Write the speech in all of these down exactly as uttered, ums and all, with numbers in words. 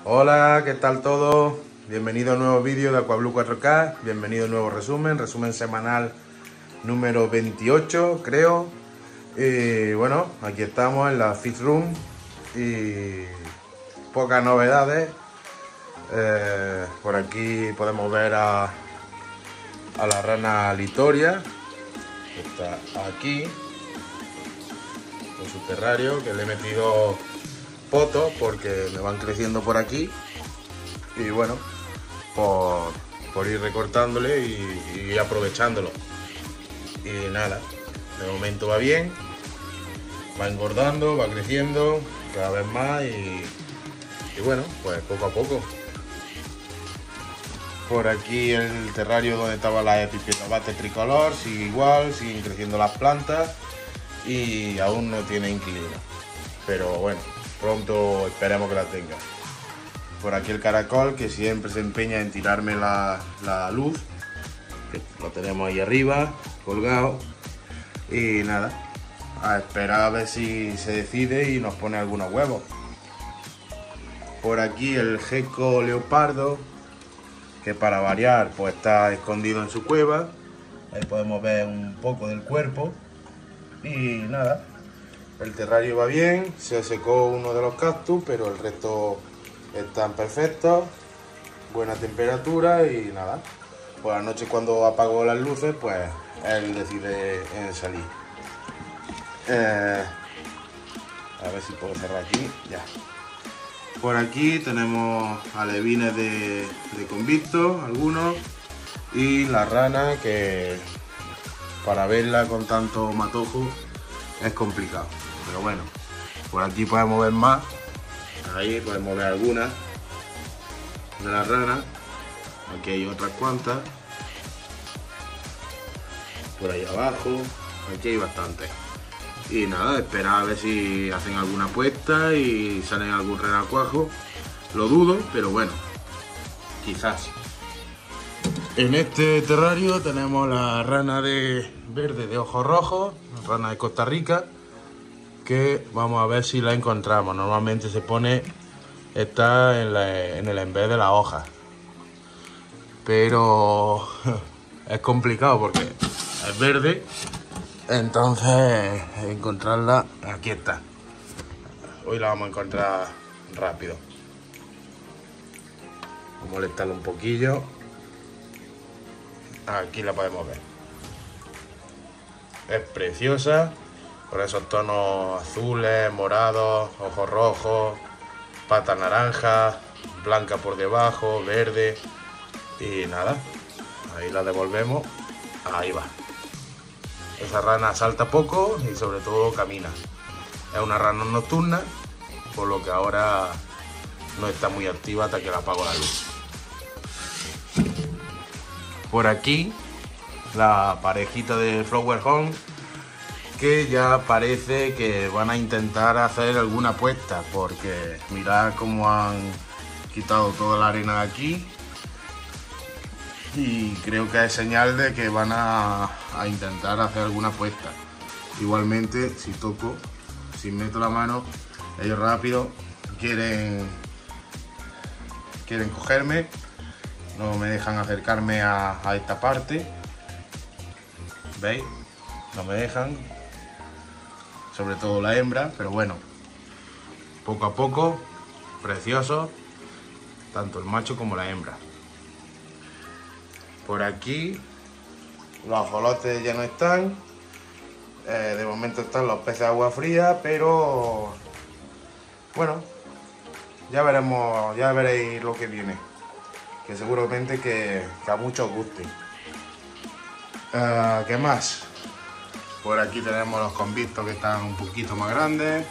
Hola, ¿qué tal todo? Bienvenido a un nuevo vídeo de Aquablue cuatro K, bienvenido a un nuevo resumen, resumen semanal número veintiocho, creo. Y bueno, aquí estamos en la Fish Room y pocas novedades. Eh, por aquí podemos ver a, a la rana Litoria, que está aquí, con su terrario, que le he metido fotos porque me van creciendo por aquí. Y bueno, por, por ir recortándole y, y aprovechándolo. Y nada, de momento va bien, va engordando, va creciendo cada vez más y, y bueno, pues poco a poco. Por aquí el terrario donde estaba la Epipetabate tricolor sigue igual, siguen creciendo las plantas y aún no tiene inquilino. Pero bueno, pronto esperemos que la tenga. Por aquí el caracol, que siempre se empeña en tirarme la, la luz, que lo tenemos ahí arriba, colgado. Y nada, a esperar a ver si se decide y nos pone algunos huevos. Por aquí el gecko leopardo, que para variar pues está escondido en su cueva. Ahí podemos ver un poco del cuerpo. Y nada, el terrario va bien, se secó uno de los cactus, pero el resto están perfectos, buena temperatura y nada. Por la noche cuando apago las luces, pues él decide en salir. Eh, a ver si puedo cerrar aquí, ya. Por aquí tenemos alevines de, de convicto, algunos, y la rana, que para verla con tanto matojo es complicado. Pero bueno, por aquí podemos ver más. Ahí podemos ver algunas de las ranas. Aquí hay otras cuantas. Por ahí abajo. Aquí hay bastantes. Y nada, esperar a ver si hacen alguna puesta y salen algún renacuajo. Lo dudo, pero bueno, quizás. En este terrario tenemos la rana de verde de ojos rojos, la rana de Costa Rica, que vamos a ver si la encontramos. Normalmente se pone, está en, la, en el envés de la hoja, pero es complicado porque es verde, entonces encontrarla, aquí está. Hoy la vamos a encontrar rápido. Vamos a molestarla un poquillo. Aquí la podemos ver. Es preciosa, con esos tonos azules, morados, ojos rojos, patas naranjas, blanca por debajo, verde. Y nada, ahí la devolvemos. Ahí va. Esa rana salta poco y sobre todo camina. Es una rana nocturna, por lo que ahora no está muy activa hasta que la apago la luz. Por aquí la parejita de Flower Home, que ya parece que van a intentar hacer alguna apuesta, porque mirad cómo han quitado toda la arena de aquí y creo que es señal de que van a, a intentar hacer alguna apuesta. Igualmente, si toco, si meto la mano, ellos rápido quieren quieren cogerme, no me dejan acercarme a, a esta parte. ¿Veis? No me dejan, sobre todo la hembra, pero bueno, poco a poco, precioso, tanto el macho como la hembra. Por aquí los ajolotes ya no están, eh, de momento están los peces de agua fría, pero bueno, ya veremos, ya veréis lo que viene, que seguramente que, que a muchos guste. Uh, ¿Qué más? Por aquí tenemos los convictos que están un poquito más grandes.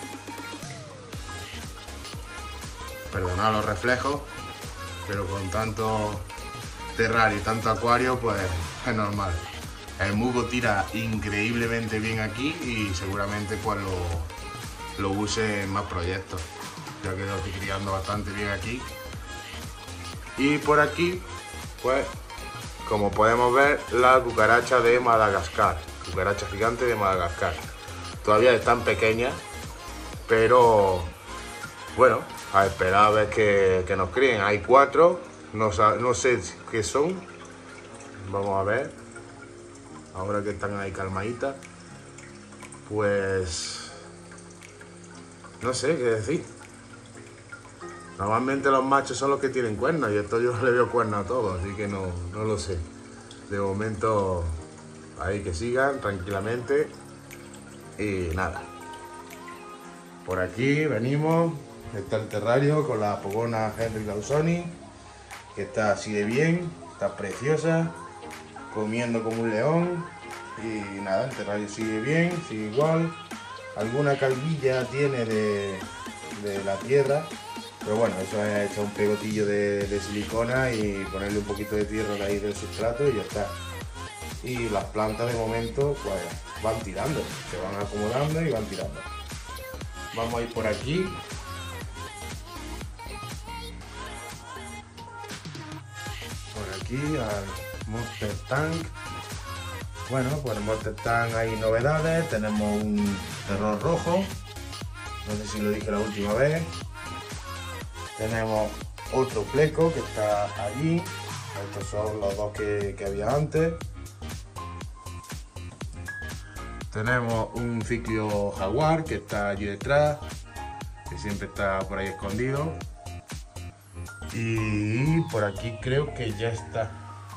Perdonad los reflejos, pero con tanto terrario y tanto acuario, pues es normal. El musgo tira increíblemente bien aquí y seguramente pues lo, lo use en más proyectos, ya que lo estoy criando bastante bien aquí. Y por aquí, pues, como podemos ver, la cucaracha de Madagascar, cucaracha gigante de Madagascar. Todavía están pequeñas, pero bueno, a esperar a ver que, que nos críen. Hay cuatro, no, no sé qué son. Vamos a ver. Ahora que están ahí calmaditas, pues no sé qué decir. Normalmente los machos son los que tienen cuernos y esto yo le veo cuernos a todos, así que no, no lo sé. De momento, ahí que sigan tranquilamente y nada. Por aquí venimos, está el terrario con la pogona Henry Lausoni, que está así de bien, está preciosa, comiendo como un león. Y nada, el terrario sigue bien, sigue igual. Alguna calvilla tiene de, de la tierra, pero bueno, eso es echar un pegotillo de, de silicona y ponerle un poquito de tierra de ahí del sustrato y ya está. Y las plantas de momento pues van tirando, se van acomodando y van tirando. Vamos a ir por aquí. Por aquí al Monster Tank. Bueno, pues en Monster Tank hay novedades. Tenemos un terror rojo. No sé si lo dije la última vez. Tenemos otro pleco que está allí. Estos son los dos que, que había antes. Tenemos un ciclo jaguar que está allí detrás, que siempre está por ahí escondido. Y por aquí creo que ya está.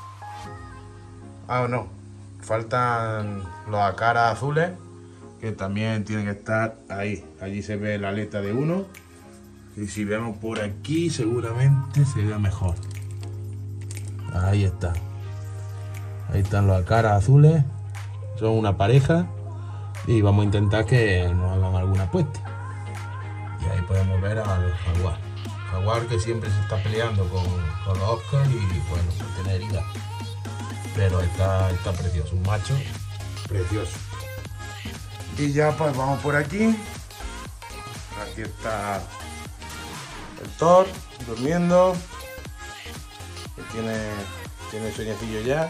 Ah, no. Faltan los acaras azules, que también tienen que estar ahí. Allí se ve la aleta de uno. Y si vemos por aquí, seguramente se vea mejor. Ahí está. Ahí están los acaras azules. Son una pareja. Y vamos a intentar que nos hagan alguna puesta. Y ahí podemos ver al jaguar. Jaguar que siempre se está peleando con, con los Oscars y bueno, tiene heridas. Pero está, está precioso, un macho precioso. Y ya pues vamos por aquí. Aquí está el Thor durmiendo. Que tiene, tiene sueñecillo ya.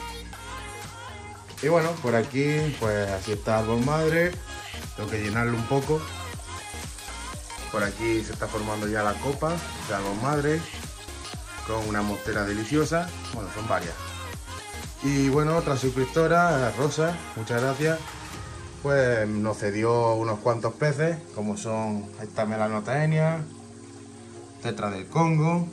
Y bueno, por aquí pues así está el árbol madre. Tengo que llenarlo un poco. Por aquí se está formando ya la copa de árbol madre con una mostera deliciosa. Bueno, son varias. Y bueno, otra suscriptora, Rosa, muchas gracias, pues nos cedió unos cuantos peces, como son esta Melanotaenia, tetra del Congo,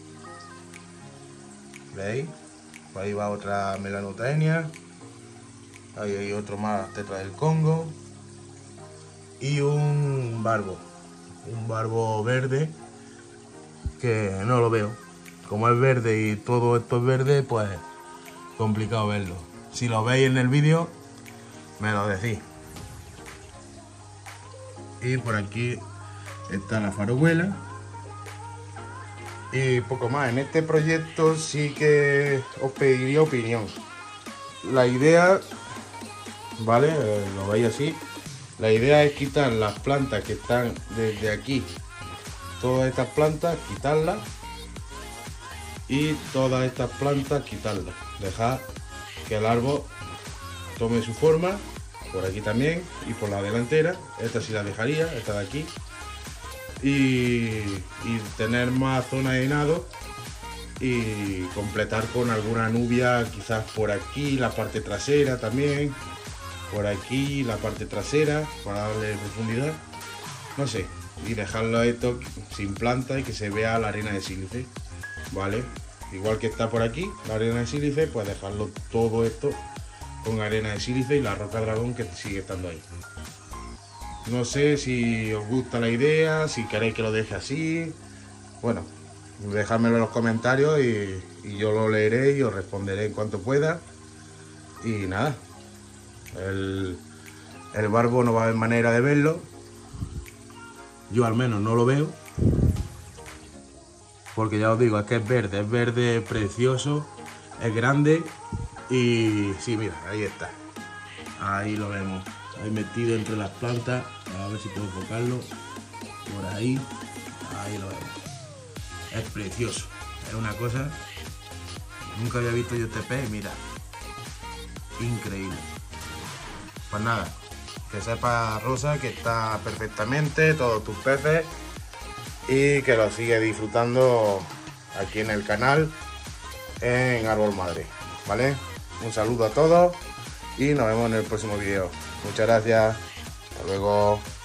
¿veis? Pues ahí va otra Melanotaenia, ahí hay otro más tetra del Congo, y un barbo, un barbo verde, que no lo veo, como es verde y todo esto es verde, pues complicado verlo. Si lo veis en el vídeo, me lo decís. Y por aquí está la farohuela. Y poco más. En este proyecto sí que os pediría opinión. La idea, ¿vale? Eh, lo veis así. La idea es quitar las plantas que están desde aquí. Todas estas plantas, quitarlas. Y todas estas plantas, quitarlas. Dejar que el árbol tome su forma, por aquí también, y por la delantera. Esta sí la dejaría, esta de aquí. Y, y tener más zona de nado y completar con alguna nubia, quizás por aquí, la parte trasera también. Por aquí, la parte trasera, para darle profundidad. No sé, y dejarlo esto sin planta y que se vea la arena de sílice, ¿vale? Igual que está por aquí, la arena de sílice, pues dejarlo todo esto con arena de sílice y la roca dragón que sigue estando ahí. No sé si os gusta la idea, si queréis que lo deje así. Bueno, dejadmelo en los comentarios y, y yo lo leeré y os responderé en cuanto pueda. Y nada, el, el barbo no va a haber manera de verlo. Yo al menos no lo veo. Porque ya os digo, es que es verde, es verde precioso, es grande y sí, mira, ahí está. Ahí lo vemos, ahí metido entre las plantas, a ver si puedo enfocarlo, por ahí, ahí lo vemos. Es precioso, es una cosa, nunca había visto yo este pez, mira, increíble. Pues nada, que sepa Rosa que está perfectamente, todos tus peces. y que lo sigue disfrutando aquí en el canal en Árbol Madre, ¿vale? Un saludo a todos y nos vemos en el próximo vídeo. Muchas gracias, hasta luego.